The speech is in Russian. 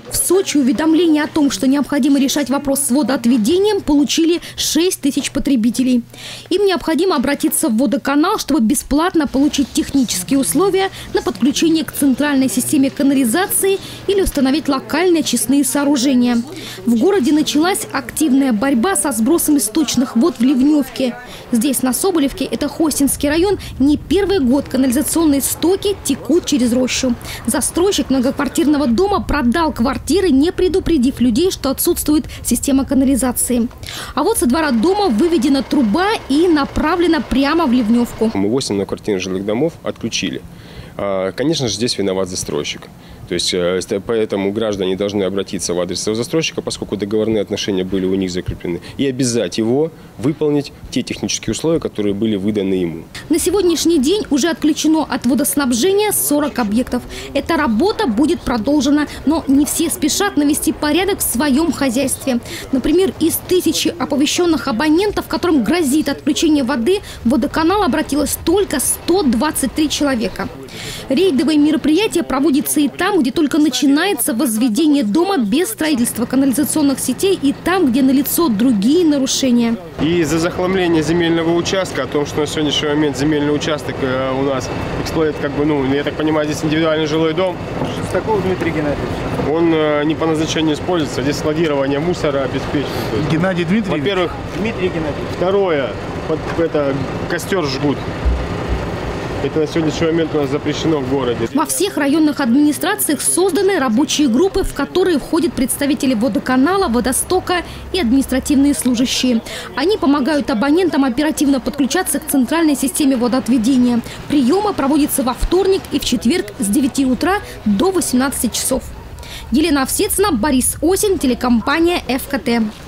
В Сочи уведомление о том, что необходимо решать вопрос с водоотведением, получили 6 тысяч потребителей. Им необходимо обратиться в водоканал, чтобы бесплатно получить технические условия на подключение к центральной системе канализации или установить локальные очистные сооружения. В городе началась активная борьба со сбросом источных вод в Ливневке. Здесь, на Соболевке, это Хостинский район, не первый год канализационные стоки текут через рощу. Застройщик многоквартирного дома продал квартиры, не предупредив людей, что отсутствует система канализации. А вот со двора дома выведена труба и направлена прямо в Ливневку. Мы 8 многоквартирных жилых домов отключили. Конечно же, здесь виноват застройщик. То есть, поэтому граждане должны обратиться в адрес своего застройщика, поскольку договорные отношения были у них закреплены, и обязать его выполнить те технические условия, которые были выданы ему. На сегодняшний день уже отключено от водоснабжения 40 объектов. Эта работа будет продолжена, но не все спешат навести порядок в своем хозяйстве. Например, из 1000 оповещенных абонентов, которым грозит отключение воды, в водоканал обратилось только 123 человека. Рейдовые мероприятия проводятся и там, где только начинается возведение дома без строительства канализационных сетей, и там, где налицо другие нарушения. И из-за захламления земельного участка, о том, что на сегодняшний момент земельный участок у нас эксплуатирует, я так понимаю, здесь индивидуальный жилой дом. Что такого, Дмитрий Геннадьевич? Он не по назначению используется, здесь складирование мусора обеспечено. Геннадий Дмитриевич? Во-первых, Дмитрий Геннадьевич. Второе, костер жгут. Это на сегодняшний момент у нас запрещено в городе. Во всех районных администрациях созданы рабочие группы, в которые входят представители водоканала, водостока и административные служащие. Они помогают абонентам оперативно подключаться к центральной системе водоотведения. Приемы проводятся во вторник и в четверг с 9 утра до 18 часов. Елена Овсецина, Борис Осин, телекомпания ФКТ.